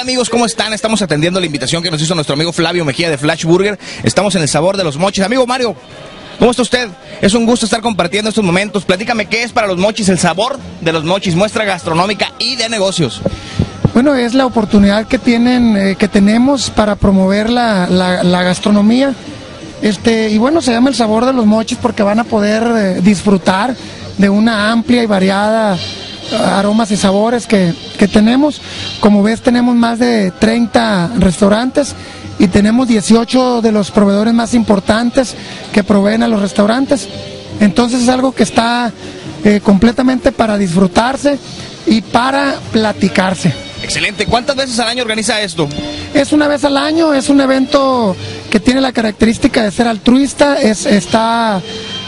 amigos, ¿cómo están? Estamos atendiendo la invitación que nos hizo nuestro amigo Flavio Mejía de Flash Burger. Estamos en el sabor de los mochis. Amigo Mario, ¿cómo está usted? Es un gusto estar compartiendo estos momentos. Platícame, ¿qué es para los mochis el sabor de los mochis? Muestra gastronómica y de negocios. Bueno, es la oportunidad que tenemos para promover la gastronomía. Y bueno, se llama el sabor de los mochis porque van a poder disfrutar de una amplia y variada aromas y sabores que tenemos. Como ves, tenemos más de 30 restaurantes y tenemos 18 de los proveedores más importantes que proveen a los restaurantes. Entonces es algo que está completamente para disfrutarse y para platicarse. Excelente. ¿Cuántas veces al año organiza esto? Es una vez al año, es un evento que tiene la característica de ser altruista, está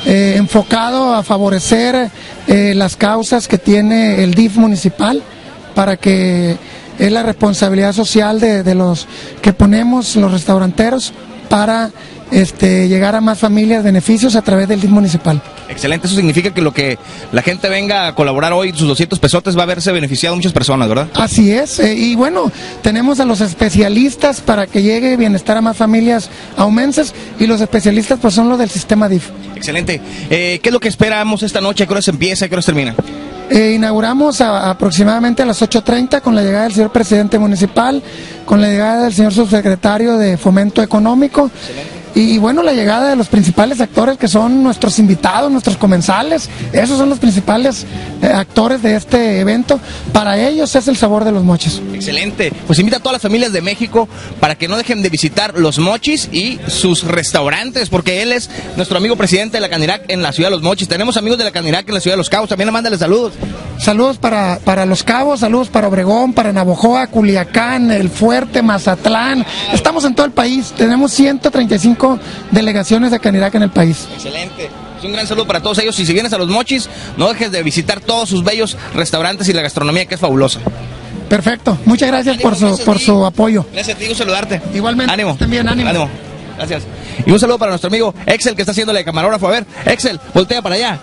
enfocado a favorecer las causas que tiene el DIF municipal, para que es la responsabilidad social de los que ponemos los restauranteros para llegar a más familias, beneficios a través del DIF municipal. Excelente, eso significa que lo que la gente venga a colaborar hoy, sus 200 pesotes, va a verse beneficiado muchas personas, ¿verdad? Así es, y bueno, tenemos a los especialistas para que llegue bienestar a más familias aumenses, y los especialistas pues son los del sistema DIF. Excelente. ¿Qué es lo que esperamos esta noche? ¿A qué horas empieza? ¿A qué horas termina? Inauguramos aproximadamente a las 8:30 con la llegada del señor presidente municipal, con la llegada del señor subsecretario de Fomento Económico. Excelente. Y bueno, la llegada de los principales actores que son nuestros invitados, nuestros comensales. Esos son los principales actores de este evento. Para ellos es el sabor de los mochis. Excelente. Pues invita a todas las familias de México para que no dejen de visitar los mochis y sus restaurantes, porque él es nuestro amigo presidente de la Canirac en la ciudad de los mochis. Tenemos amigos de la Canirac en la ciudad de Los Cabos. También mándale saludos. Saludos para Los Cabos, saludos para Obregón, para Navojoa, Culiacán, El Fuerte, Mazatlán. Estamos en todo el país. Tenemos 135 delegaciones de Canirac en el país. Excelente. Es un gran saludo para todos ellos. Y si vienes a Los Mochis, no dejes de visitar todos sus bellos restaurantes y la gastronomía, que es fabulosa. Perfecto. Muchas gracias. Ánimo, por su apoyo. Gracias a ti, un saludarte. Igualmente. Ánimo. También, ánimo. Ánimo. Gracias. Y un saludo para nuestro amigo Excel, que está haciéndole de camarógrafo. A ver, Excel, voltea para allá.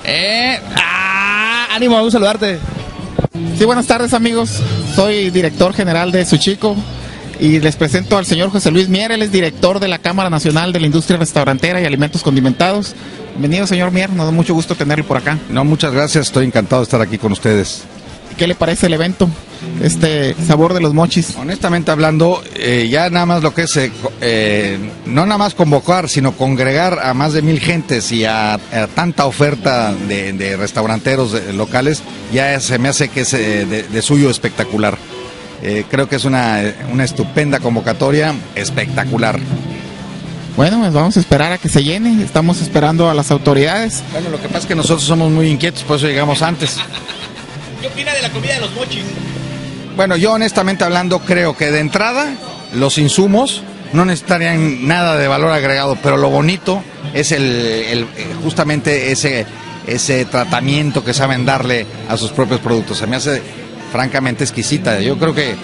Ánimo, un saludarte. Sí, buenas tardes, amigos. Soy director general de Suchico y les presento al señor José Luis Mier. Él es director de la Cámara Nacional de la Industria Restaurantera y Alimentos Condimentados. Bienvenido, señor Mier, nos da mucho gusto tenerlo por acá. No, muchas gracias, estoy encantado de estar aquí con ustedes. ¿Qué le parece el evento? Sabor de los mochis. Honestamente hablando, ya nada más lo que es, no nada más convocar, sino congregar a más de 1000 gentes y a tanta oferta de restauranteros locales, ya se me hace que es de suyo espectacular. Creo que es una estupenda convocatoria, espectacular. Bueno, pues vamos a esperar a que se llene, estamos esperando a las autoridades. Bueno, lo que pasa es que nosotros somos muy inquietos, por eso llegamos antes. ¿Qué opina de la comida de los mochis? Bueno, yo honestamente hablando creo que de entrada los insumos no necesitarían nada de valor agregado, pero lo bonito es justamente ese tratamiento que saben darle a sus propios productos. Se me hace francamente exquisita. Yo creo que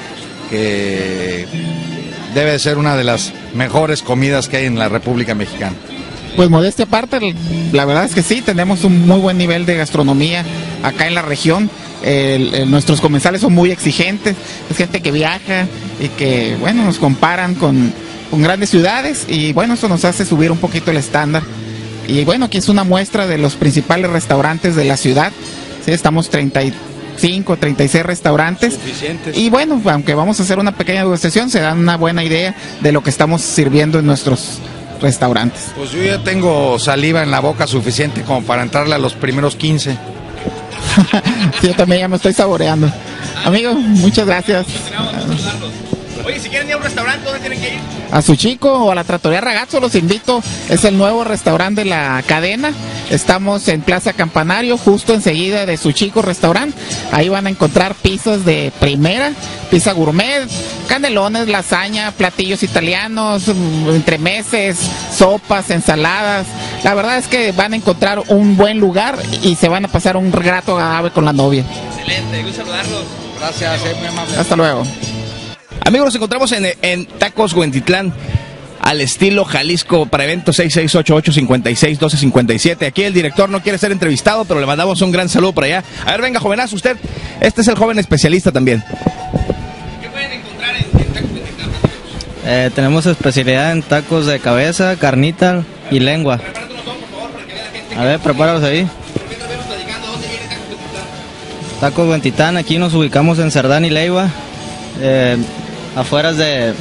debe de ser una de las mejores comidas que hay en la República Mexicana. Pues modestia aparte, la verdad es que sí, tenemos un muy buen nivel de gastronomía acá en la región. Nuestros comensales son muy exigentes, es gente que viaja y que, bueno, nos comparan con grandes ciudades y, bueno, eso nos hace subir un poquito el estándar. Y, bueno, aquí es una muestra de los principales restaurantes de la ciudad. Sí, estamos 35, 36 restaurantes. Suficientes. Y, bueno, aunque vamos a hacer una pequeña degustación, se dan una buena idea de lo que estamos sirviendo en nuestros restaurantes. Pues yo ya tengo saliva en la boca suficiente como para entrarle a los primeros 15. Sí, yo también ya me estoy saboreando. Amigo, muchas gracias. Oye, si quieren ir a un restaurante, ¿dónde tienen que ir? A Suchico o a la Trattoria Ragazzo los invito. Es el nuevo restaurante de la cadena. Estamos en Plaza Campanario, justo enseguida de Suchico Restaurant. Ahí van a encontrar pizzas de primera, pizza gourmet, canelones, lasaña, platillos italianos, entremeses, sopas, ensaladas. La verdad es que van a encontrar un buen lugar y se van a pasar un grato agradable con la novia. Excelente, gusto saludarlos. Gracias, muy amable. Hasta luego. Amigos, nos encontramos en Tacos Huentitlán, al estilo Jalisco, para eventos 6688561257. Aquí el director no quiere ser entrevistado, pero le mandamos un gran saludo por allá. A ver, venga, jovenazo, usted. Este es el joven especialista también. ¿Qué pueden encontrar en Tenemos especialidad en tacos de cabeza, carnita y lengua. A ver, prepáralos ahí. Tacos Huentitán, aquí nos ubicamos en Cerdán y Leiva, afueras de...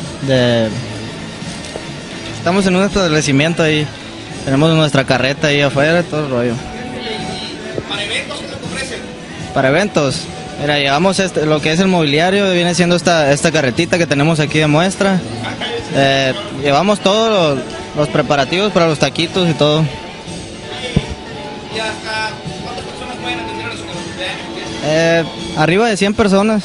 Estamos en un establecimiento ahí, tenemos nuestra carreta ahí afuera, todo el rollo. ¿Para eventos qué es lo que ofrecen? Para eventos, mira, llevamos lo que es el mobiliario, viene siendo esta carretita que tenemos aquí de muestra. Llevamos todos los preparativos para los taquitos y todo. ¿Y hasta cuántas personas pueden atender a su cumpleaños? Arriba de 100 personas.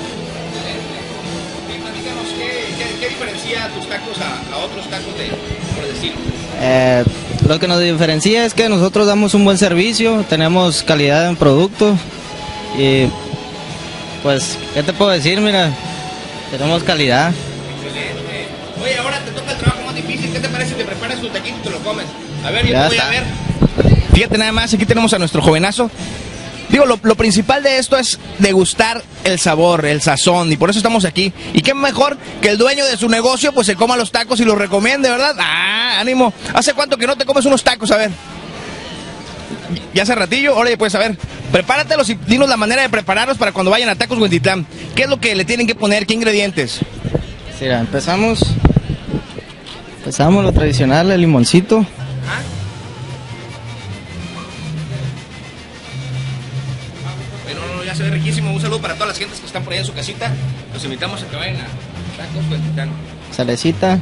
Platícanos, ¿qué diferencia tus tacos a otros tacos por decir? Lo que nos diferencia es que nosotros damos un buen servicio, tenemos calidad en producto y pues, ¿qué te puedo decir? Mira, tenemos calidad. Excelente. Oye, ahora te toca el trabajo más difícil. ¿Qué te parece si te preparas tu taquito y te lo comes? A ver, yo Ya te voy está. a ver. Fíjate nada más, aquí tenemos a nuestro jovenazo. Digo, lo principal de esto es degustar el sabor, el sazón, y por eso estamos aquí. Y qué mejor que el dueño de su negocio pues se coma los tacos y los recomiende, ¿verdad? ¡Ah, ánimo! ¿Hace cuánto que no te comes unos tacos? A ver. ¿Ya hace ratillo? Órale, pues a ver, prepáratelos y dinos la manera de prepararlos para cuando vayan a Tacos Huentitán. ¿Qué es lo que le tienen que poner? ¿Qué ingredientes? Mira, empezamos lo tradicional, el limoncito. Bueno, ya se ve riquísimo. Un saludo para todas las gentes que están por ahí en su casita. Los invitamos a que vayan a Tacos Huentitán. Salecita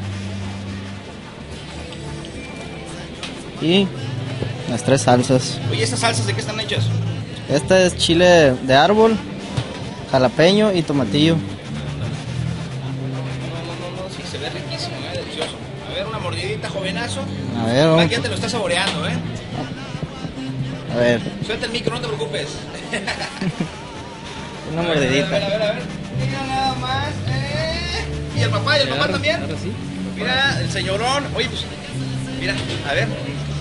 y las 3 salsas. Oye, ¿estas salsas de qué están hechas? Este es chile de árbol, jalapeño y tomatillo. No, sí, se ve riquísimo, delicioso. A ver, una mordidita, jovenazo. A ver, vamos. Aquí ya te lo está saboreando, A ver, Suelta el micro, no te preocupes. una A ver, mordidita. a ver. Mira nada más. ¿Y el papá? ¿Y el papá también? Ahora sí. Mira, el señorón. Oye, pues, mira, a ver.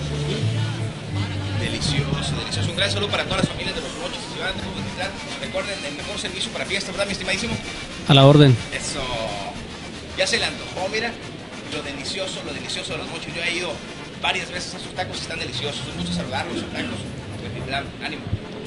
Delicioso, delicioso. Un gran saludo para todas las familias de los Mochis y ciudadanos de Huentitán. Recuerden, el mejor servicio para fiesta, ¿verdad, mi estimadísimo? A la orden. Eso. Ya se le antojó, mira. Lo delicioso de los Mochis. Yo he ido varias veces a sus tacos, están deliciosos. Es mucho saludarlos, sus tacos. Huentitán, ánimo.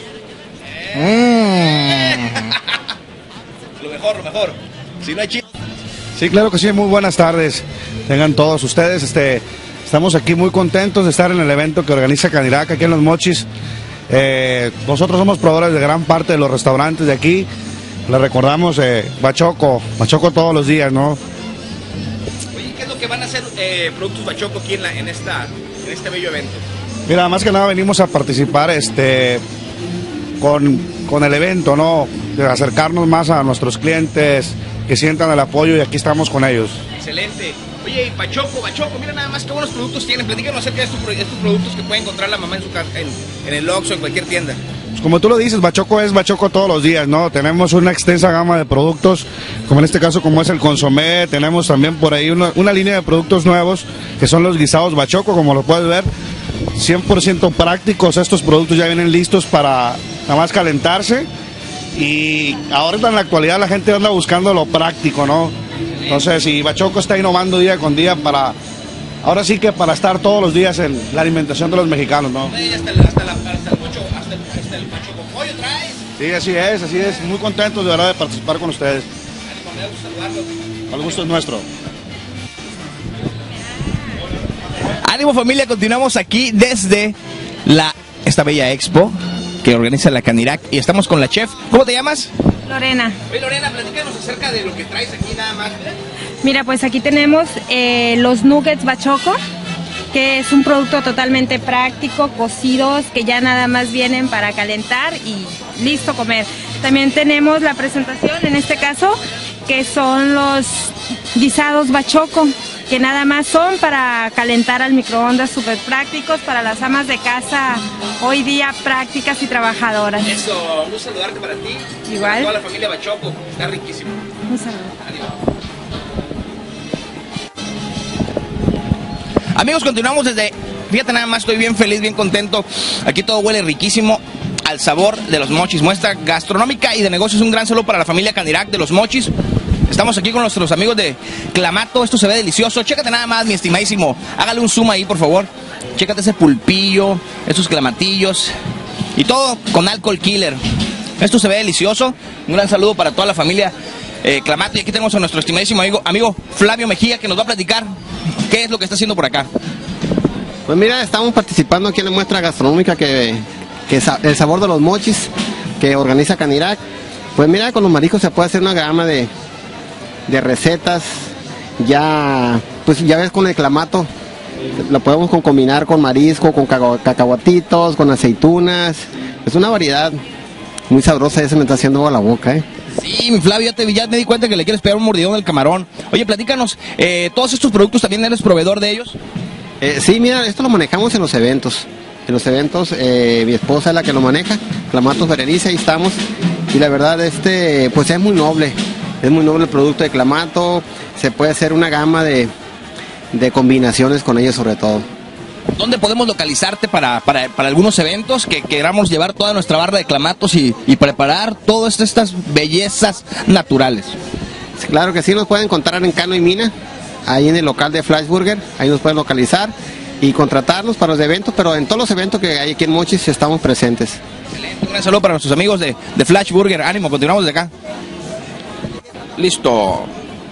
Lo mejor. Si no hay chile. Sí, claro que sí, muy buenas tardes. Tengan todos ustedes, estamos aquí muy contentos de estar en el evento que organiza Canirac aquí en Los Mochis. Nosotros somos proveedores de gran parte de los restaurantes de aquí. Les recordamos Bachoco todos los días, ¿no? Oye, ¿qué es lo que van a hacer Productos Bachoco aquí en este bello evento? Mira, más que nada venimos a participar con el evento, ¿no? De acercarnos más a nuestros clientes, que sientan el apoyo y aquí estamos con ellos. Excelente. Oye, y Bachoco, mira nada más qué buenos productos tienen. Platícanos acerca de estos productos que puede encontrar la mamá en su casa, en el Oxxo, en cualquier tienda. Pues como tú lo dices, Bachoco es Bachoco todos los días, ¿no? Tenemos una extensa gama de productos, como en este caso como es el consomé, tenemos también por ahí una línea de productos nuevos, que son los guisados Bachoco, como lo puedes ver, 100% prácticos. Estos productos ya vienen listos para nada más calentarse, y ahora en la actualidad la gente anda buscando lo práctico, ¿no? Entonces, y Bachoco está innovando día con día ahora sí que para estar todos los días en la alimentación de los mexicanos, ¿no? Oye, hasta el Bachoco pollo traes. Sí, así es, muy contentos de verdad de participar con ustedes. Me da gusto saludarlos. El gusto es nuestro. Ánimo, familia, continuamos aquí desde esta bella expo que organiza la Canirac y estamos con la chef. ¿Cómo te llamas? Lorena. Oye, Lorena, platícanos acerca de lo que traes aquí nada más. Mira, pues aquí tenemos los nuggets Bachoco, que es un producto totalmente práctico, cocidos, que ya nada más vienen para calentar y listo comer. También tenemos la presentación, en este caso, que son los guisados Bachoco, que nada más son para calentar al microondas, súper prácticos para las amas de casa hoy día prácticas y trabajadoras. Eso, un saludarte para ti. Igual. Para toda la familia Bachoco, está riquísimo. Un saludo. Amigos, continuamos fíjate nada más, estoy bien feliz, bien contento. Aquí todo huele riquísimo al sabor de los Mochis. Muestra gastronómica y de negocios. Un gran saludo para la familia Canirac de los Mochis. Estamos aquí con nuestros amigos de Clamato. Esto se ve delicioso. Chécate nada más, mi estimadísimo. Hágale un zoom ahí, por favor. Chécate ese pulpillo, esos clamatillos. Y todo con alcohol killer. Esto se ve delicioso. Un gran saludo para toda la familia Clamato. Y aquí tenemos a nuestro estimadísimo amigo Flavio Mejía, que nos va a platicar qué es lo que está haciendo por acá. Pues mira, estamos participando aquí en la muestra gastronómica que es el sabor de los mochis que organiza Canirac. Pues mira, con los mariscos se puede hacer una gama de recetas. Ya, pues ya ves, con el clamato lo podemos combinar con marisco, con cacahuatitos, con aceitunas. Es una variedad muy sabrosa, ya se me está haciendo agua la boca, ¿eh? Sí, mi Flavio, ya me di cuenta que le quieres pegar un mordidón al camarón. Oye, platícanos, ¿todos estos productos también eres proveedor de ellos? Sí, mira, esto lo manejamos en los eventos. En los eventos, mi esposa es la que lo maneja, Clamatos Berenice, ahí estamos. Y la verdad, pues es muy noble el producto de Clamato. Se puede hacer una gama de combinaciones con ellos sobre todo. ¿Dónde podemos localizarte para algunos eventos que queramos llevar toda nuestra barra de clamatos y preparar todas estas bellezas naturales? Claro que sí, nos pueden encontrar en Cano y Mina, ahí en el local de Flash Burger, ahí nos pueden localizar y contratarnos para los eventos, pero en todos los eventos que hay aquí en Mochis estamos presentes. Excelente, un gran saludo para nuestros amigos de Flash Burger. Ánimo, continuamos de acá. Listo.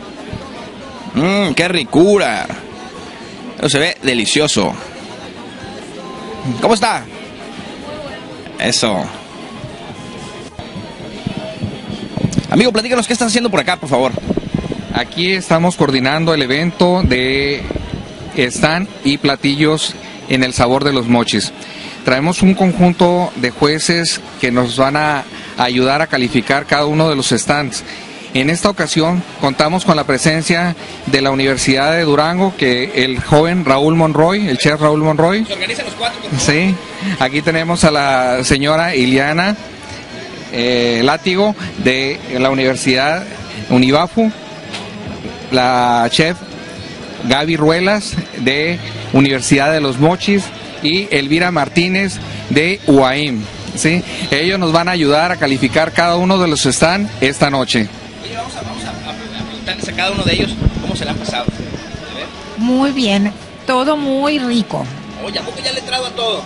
¡Qué ricura! Eso se ve delicioso. ¿Cómo está? Eso. Amigo, platícanos qué estás haciendo por acá, por favor. Aquí estamos coordinando el evento de stand y platillos en el sabor de los mochis. Traemos un conjunto de jueces que nos van a ayudar a calificar cada uno de los stands. En esta ocasión contamos con la presencia de la Universidad de Durango, que el joven Raúl Monroy, el chef Raúl Monroy. Se organizan los cuatro. Sí, aquí tenemos a la señora Iliana Látigo de la Universidad Univafu, la chef Gaby Ruelas de Universidad de los Mochis y Elvira Martínez de UAM. ¿Sí? Ellos nos van a ayudar a calificar cada uno de los stands esta noche. Oye, vamos a preguntarles a cada uno de ellos cómo se la han pasado. Muy bien, todo muy rico. Oye, ¿a poco ya le he entrado a todo?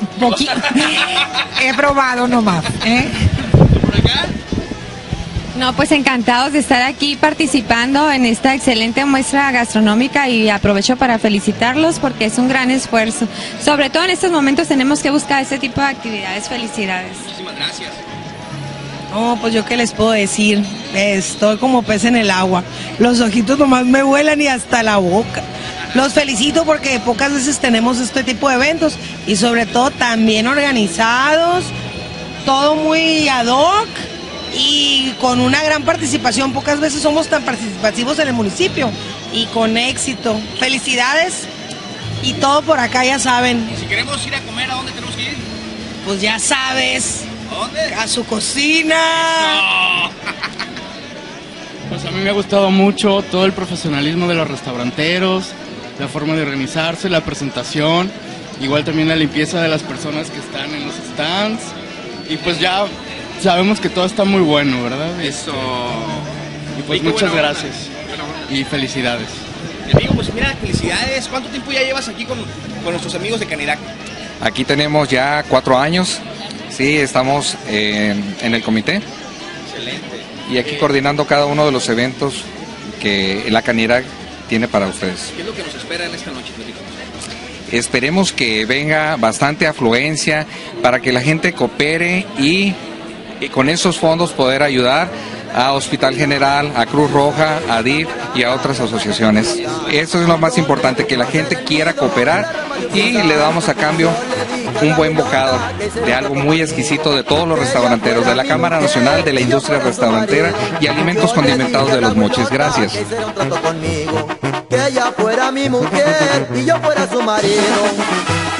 He probado nomás, ¿eh? ¿Por acá? No, pues encantados de estar aquí participando en esta excelente muestra gastronómica y aprovecho para felicitarlos porque es un gran esfuerzo. Sobre todo en estos momentos tenemos que buscar este tipo de actividades. Felicidades. Muchísimas gracias. No, pues yo qué les puedo decir, estoy como pez en el agua. Los ojitos nomás me vuelan y hasta la boca. Los felicito porque pocas veces tenemos este tipo de eventos y sobre todo también organizados, todo muy ad hoc y con una gran participación. Pocas veces somos tan participativos en el municipio y con éxito. Felicidades y todo por acá, ya saben. Si queremos ir a comer, ¿a dónde tenemos que ir? Pues ya sabes. ¿A dónde? A su cocina. No. Pues a mí me ha gustado mucho todo el profesionalismo de los restauranteros, la forma de organizarse, la presentación, igual también la limpieza de las personas que están en los stands. Y pues ya sabemos que todo está muy bueno, ¿verdad? Eso. Y pues muchas gracias. Y felicidades. Mi amigo, pues mira, felicidades. ¿Cuánto tiempo ya llevas aquí con nuestros amigos de Canirac? Aquí tenemos ya 4 años. Sí, estamos en el comité. Excelente. Y aquí coordinando cada uno de los eventos que la Canirac tiene para ustedes. ¿Qué es lo que nos espera en esta noche? Esperemos que venga bastante afluencia para que la gente coopere y con esos fondos poder ayudar a Hospital General, a Cruz Roja, a DIF y a otras asociaciones. Eso es lo más importante, que la gente quiera cooperar y le damos a cambio un buen bocado de algo muy exquisito de todos los restauranteros, de la Cámara Nacional de la Industria Restaurantera y Alimentos Condimentados de los Mochis. Gracias. Que ella fuera mi mujer y yo fuera su marido.